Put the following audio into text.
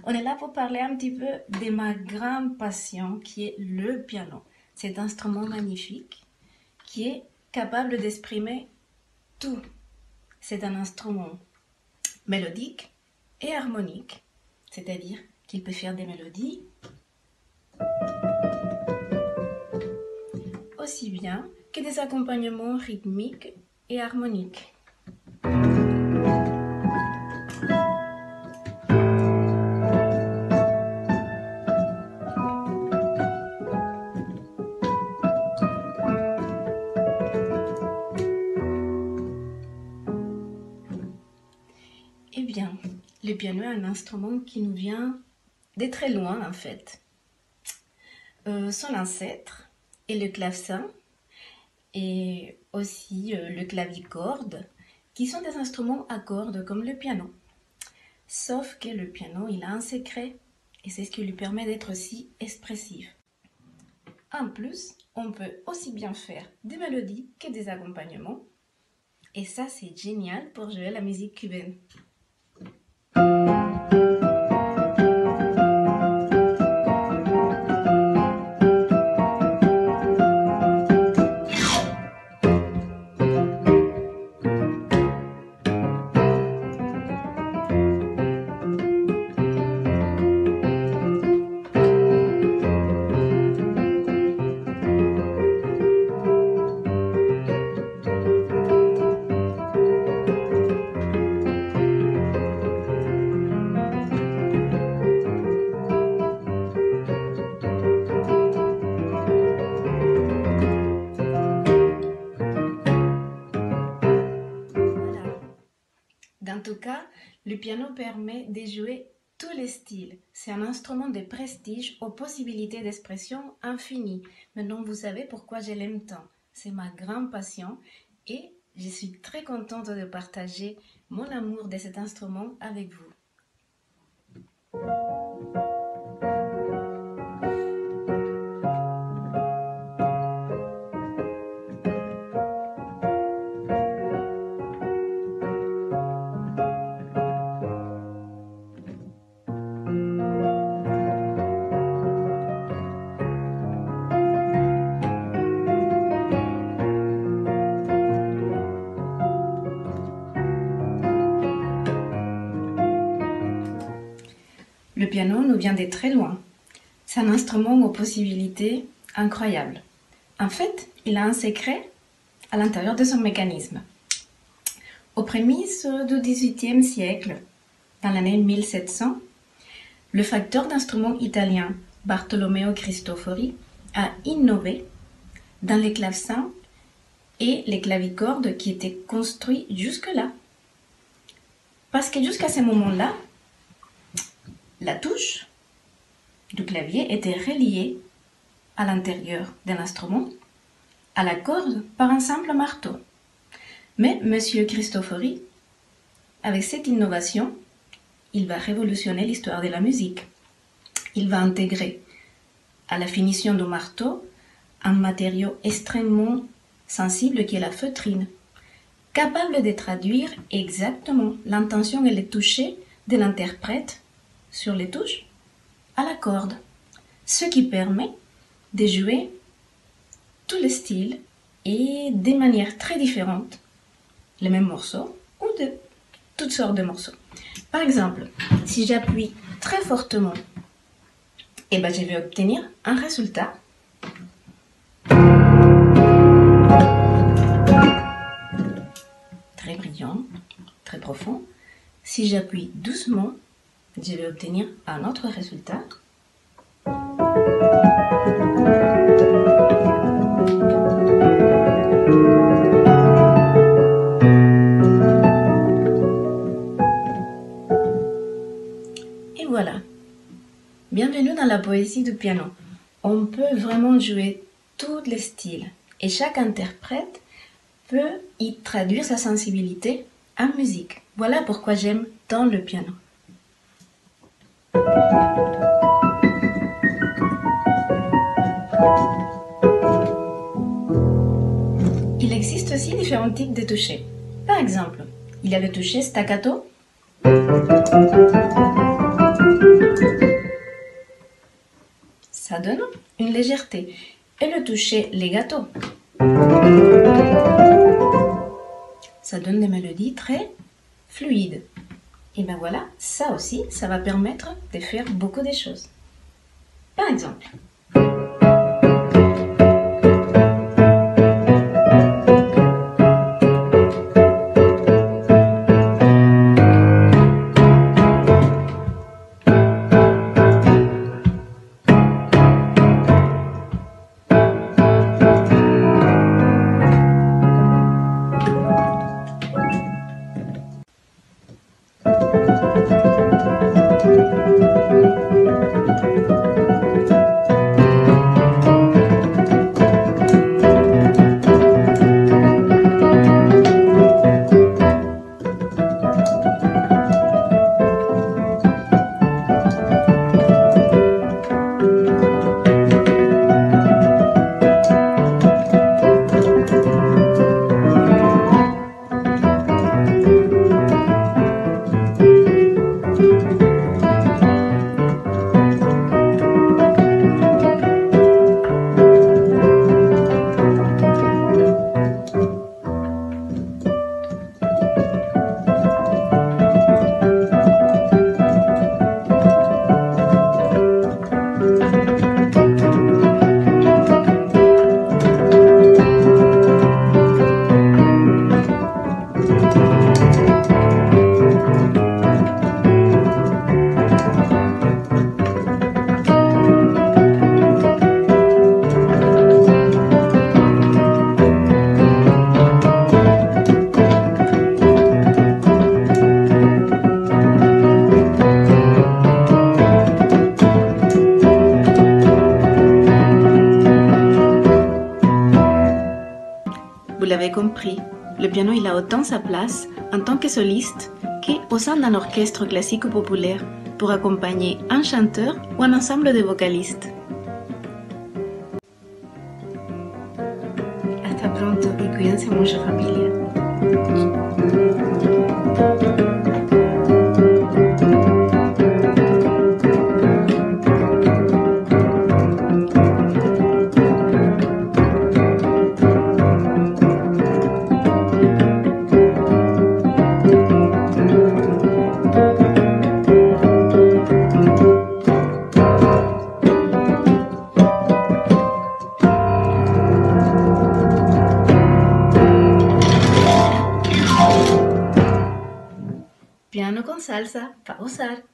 On est là pour parler un petit peu de ma grande passion qui est le piano. Cet instrument magnifique qui est capable d'exprimer tout. C'est un instrument mélodique et harmonique, c'est-à-dire qu'il peut faire des mélodies aussi bien que des accompagnements rythmiques et harmoniques. Eh bien, le piano est un instrument qui nous vient de très loin en fait. Son ancêtre est le clavecin et aussi le clavicorde, qui sont des instruments à cordes comme le piano. Sauf que le piano, il a un secret et c'est ce qui lui permet d'être aussi expressif. En plus, on peut aussi bien faire des mélodies que des accompagnements. Et ça, c'est génial pour jouer la musique cubaine. En tout cas, le piano permet de jouer tous les styles. C'est un instrument de prestige aux possibilités d'expression infinies. Maintenant, vous savez pourquoi je l'aime tant. C'est ma grande passion et je suis très contente de partager mon amour de cet instrument avec vous. Le piano nous vient de très loin. C'est un instrument aux possibilités incroyables. En fait, il a un secret à l'intérieur de son mécanisme. Aux prémices du XVIIIe siècle, dans l'année 1700, le facteur d'instruments italien Bartolomeo Cristofori a innové dans les clavecins et les clavicordes qui étaient construits jusque-là. Parce que jusqu'à ce moment-là, la touche du clavier était reliée à l'intérieur de l'instrument, à la corde, par un simple marteau. Mais M. Cristofori, avec cette innovation, il va révolutionner l'histoire de la musique. Il va intégrer à la finition du marteau un matériau extrêmement sensible qui est la feutrine, capable de traduire exactement l'intention et le toucher de l'interprète sur les touches à la corde, ce qui permet de jouer tous les styles et de manières très différentes les mêmes morceaux ou de toutes sortes de morceaux. Par exemple, si j'appuie très fortement, je vais obtenir un résultat très brillant, très profond. Si j'appuie doucement, je vais obtenir un autre résultat et voilà. Bienvenue dans la poésie du piano. On peut vraiment jouer tous les styles et chaque interprète peut y traduire sa sensibilité en musique. Voilà pourquoi j'aime tant le piano. Il existe aussi différents types de touchés. Par exemple, il y a le toucher staccato Ça donne une légèreté. Et le toucher legato. Ça donne des mélodies très fluides. Et ben voilà, ça aussi, ça va permettre de faire beaucoup de choses. Par exemple, vous l'avez compris, le piano il a autant sa place en tant que soliste qu'au sein d'un orchestre classique ou populaire pour accompagner un chanteur ou un ensemble de vocalistes. Hasta pronto y cuídense mucho, familia. Piano con salsa, pausar.